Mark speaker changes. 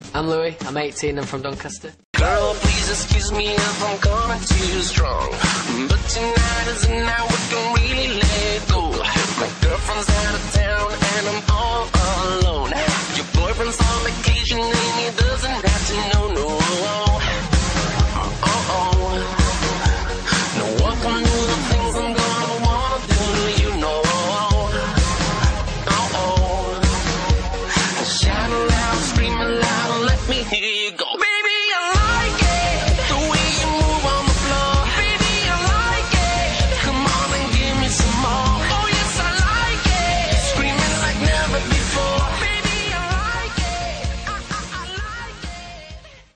Speaker 1: I'm Louis, I'm 18, I'm from Doncaster.
Speaker 2: Girl, please excuse me if I'm coming too strong, but tonight is the night we can really let go. My girlfriend's out of town and I'm